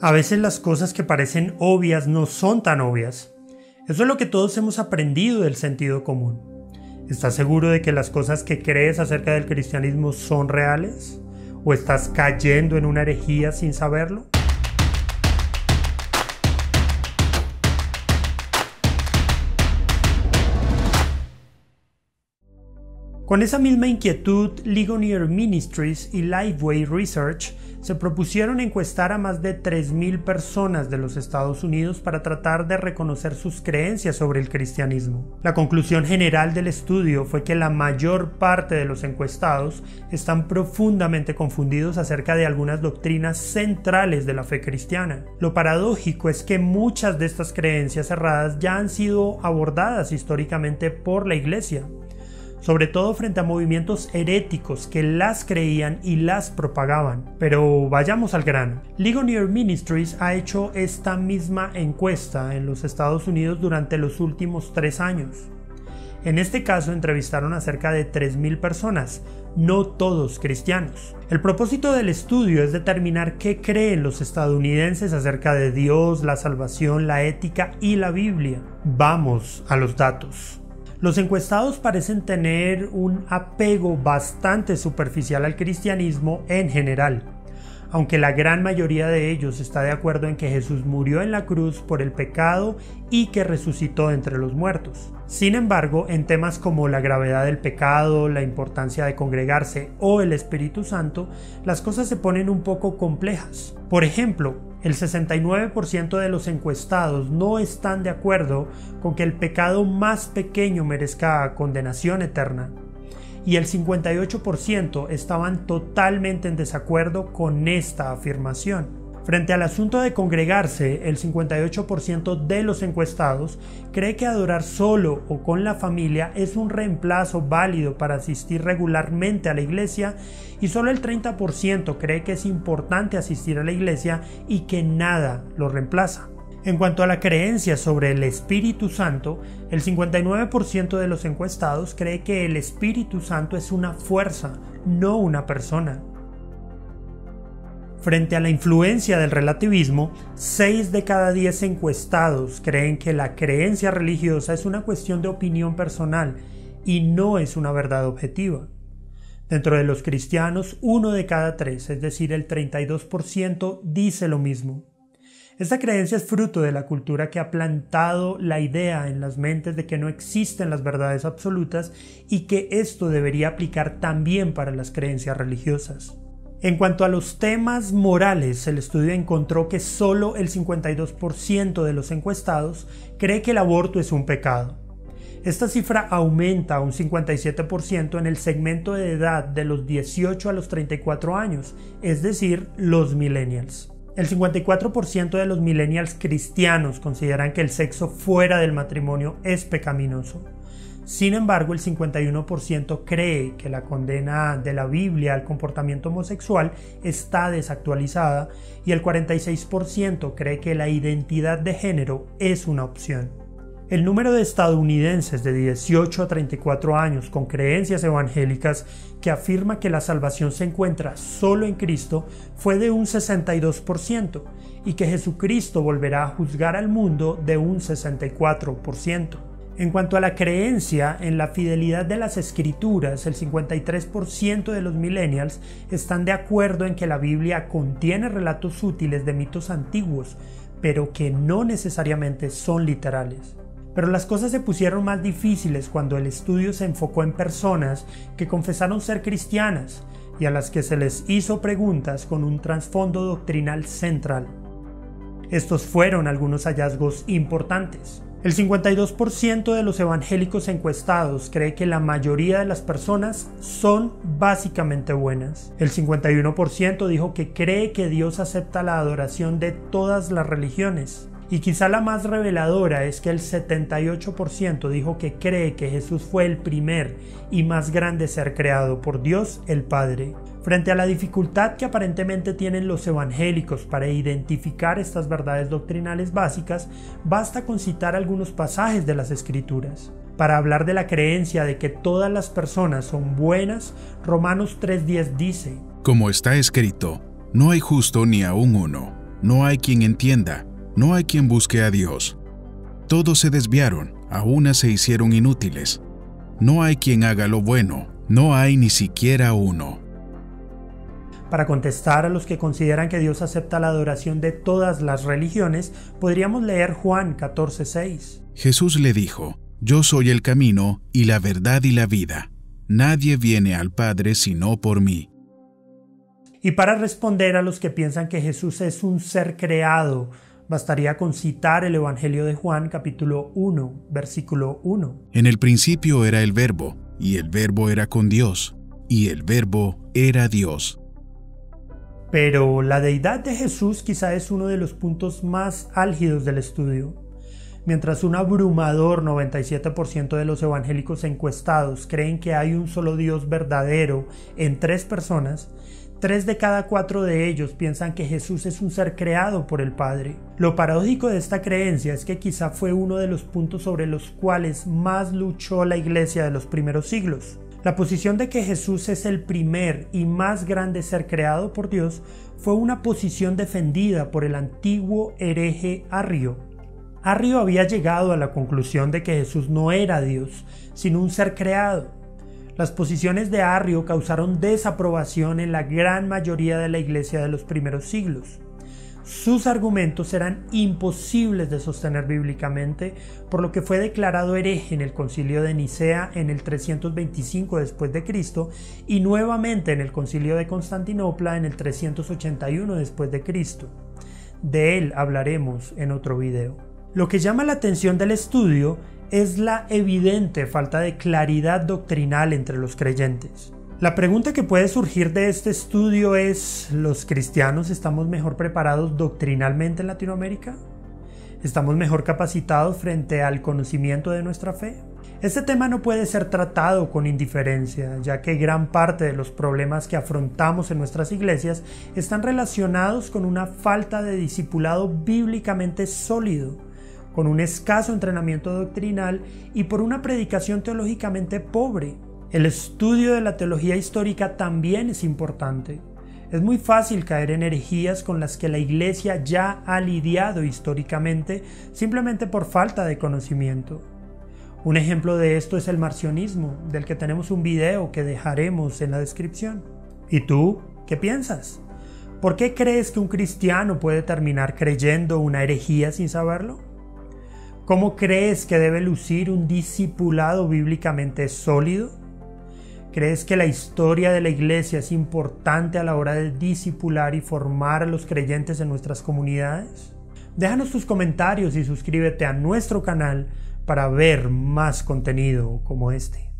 A veces las cosas que parecen obvias no son tan obvias. Eso es lo que todos hemos aprendido del sentido común. ¿Estás seguro de que las cosas que crees acerca del cristianismo son reales? ¿O estás cayendo en una herejía sin saberlo? Con esa misma inquietud, Ligonier Ministries y Lifeway Research se propusieron encuestar a más de 3,000 personas de los Estados Unidos para tratar de reconocer sus creencias sobre el cristianismo. La conclusión general del estudio fue que la mayor parte de los encuestados están profundamente confundidos acerca de algunas doctrinas centrales de la fe cristiana. Lo paradójico es que muchas de estas creencias erradas ya han sido abordadas históricamente por la Iglesia, sobre todo frente a movimientos heréticos que las creían y las propagaban. Pero vayamos al grano. Ligonier Ministries ha hecho esta misma encuesta en los Estados Unidos durante los últimos 3 años. En este caso entrevistaron a cerca de 3,000 personas, no todos cristianos. El propósito del estudio es determinar qué creen los estadounidenses acerca de Dios, la salvación, la ética y la Biblia. Vamos a los datos. Los encuestados parecen tener un apego bastante superficial al cristianismo en general, aunque la gran mayoría de ellos está de acuerdo en que Jesús murió en la cruz por el pecado y que resucitó entre los muertos. Sin embargo, en temas como la gravedad del pecado, la importancia de congregarse o el Espíritu Santo, las cosas se ponen un poco complejas. Por ejemplo, el 69% de los encuestados no están de acuerdo con que el pecado más pequeño merezca condenación eterna, y el 58% estaban totalmente en desacuerdo con esta afirmación. Frente al asunto de congregarse, el 58% de los encuestados cree que adorar solo o con la familia es un reemplazo válido para asistir regularmente a la iglesia, y solo el 30% cree que es importante asistir a la iglesia y que nada lo reemplaza. En cuanto a la creencia sobre el Espíritu Santo, el 59% de los encuestados cree que el Espíritu Santo es una fuerza, no una persona. Frente a la influencia del relativismo, 6 de cada 10 encuestados creen que la creencia religiosa es una cuestión de opinión personal y no es una verdad objetiva. Dentro de los cristianos, 1 de cada 3, es decir, el 32%, dice lo mismo. Esta creencia es fruto de la cultura que ha plantado la idea en las mentes de que no existen las verdades absolutas y que esto debería aplicar también para las creencias religiosas. En cuanto a los temas morales, el estudio encontró que solo el 52% de los encuestados cree que el aborto es un pecado. Esta cifra aumenta a un 57% en el segmento de edad de los 18 a los 34 años, es decir, los millennials. El 54% de los millennials cristianos consideran que el sexo fuera del matrimonio es pecaminoso. Sin embargo, el 51% cree que la condena de la Biblia al comportamiento homosexual está desactualizada, y el 46% cree que la identidad de género es una opción. El número de estadounidenses de 18 a 34 años con creencias evangélicas que afirma que la salvación se encuentra solo en Cristo fue de un 62%, y que Jesucristo volverá a juzgar al mundo de un 64%. En cuanto a la creencia en la fidelidad de las Escrituras, el 53% de los millennials están de acuerdo en que la Biblia contiene relatos útiles de mitos antiguos, pero que no necesariamente son literales. Pero las cosas se pusieron más difíciles cuando el estudio se enfocó en personas que confesaron ser cristianas y a las que se les hizo preguntas con un trasfondo doctrinal central. Estos fueron algunos hallazgos importantes. El 52% de los evangélicos encuestados cree que la mayoría de las personas son básicamente buenas. El 51% dijo que cree que Dios acepta la adoración de todas las religiones. Y quizá la más reveladora es que el 78% dijo que cree que Jesús fue el primer y más grande ser creado por Dios el Padre. Frente a la dificultad que aparentemente tienen los evangélicos para identificar estas verdades doctrinales básicas, basta con citar algunos pasajes de las Escrituras. Para hablar de la creencia de que todas las personas son buenas, Romanos 3:10 dice: Como está escrito, no hay justo ni aun uno. No hay quien entienda, no hay quien busque a Dios. Todos se desviaron, a una se hicieron inútiles. No hay quien haga lo bueno, no hay ni siquiera uno. Para contestar a los que consideran que Dios acepta la adoración de todas las religiones, podríamos leer Juan 14:6. Jesús le dijo: Yo soy el camino y la verdad y la vida. Nadie viene al Padre sino por mí. Y para responder a los que piensan que Jesús es un ser creado, bastaría con citar el Evangelio de Juan capítulo 1, versículo 1. En el principio era el Verbo, y el Verbo era con Dios, y el Verbo era Dios. Pero la deidad de Jesús quizá es uno de los puntos más álgidos del estudio. Mientras un abrumador 97% de los evangélicos encuestados creen que hay un solo Dios verdadero en 3 personas, 3 de cada 4 de ellos piensan que Jesús es un ser creado por el Padre. Lo paradójico de esta creencia es que quizá fue uno de los puntos sobre los cuales más luchó la Iglesia de los primeros siglos. La posición de que Jesús es el primer y más grande ser creado por Dios fue una posición defendida por el antiguo hereje Arrio. Arrio había llegado a la conclusión de que Jesús no era Dios, sino un ser creado. Las posiciones de Arrio causaron desaprobación en la gran mayoría de la Iglesia de los primeros siglos. Sus argumentos eran imposibles de sostener bíblicamente, por lo que fue declarado hereje en el Concilio de Nicea en el 325 después de Cristo y nuevamente en el Concilio de Constantinopla en el 381 después de Cristo. De él hablaremos en otro video. Lo que llama la atención del estudio es la evidente falta de claridad doctrinal entre los creyentes. La pregunta que puede surgir de este estudio es: ¿los cristianos estamos mejor preparados doctrinalmente en Latinoamérica? ¿Estamos mejor capacitados frente al conocimiento de nuestra fe? Este tema no puede ser tratado con indiferencia, ya que gran parte de los problemas que afrontamos en nuestras iglesias están relacionados con una falta de discipulado bíblicamente sólido, con un escaso entrenamiento doctrinal y por una predicación teológicamente pobre. El estudio de la teología histórica también es importante. Es muy fácil caer en herejías con las que la Iglesia ya ha lidiado históricamente simplemente por falta de conocimiento. Un ejemplo de esto es el marcionismo, del que tenemos un video que dejaremos en la descripción. ¿Y tú qué piensas? ¿Por qué crees que un cristiano puede terminar creyendo una herejía sin saberlo? ¿Cómo crees que debe lucir un discipulado bíblicamente sólido? ¿Crees que la historia de la Iglesia es importante a la hora de discipular y formar a los creyentes en nuestras comunidades? Déjanos tus comentarios y suscríbete a nuestro canal para ver más contenido como este.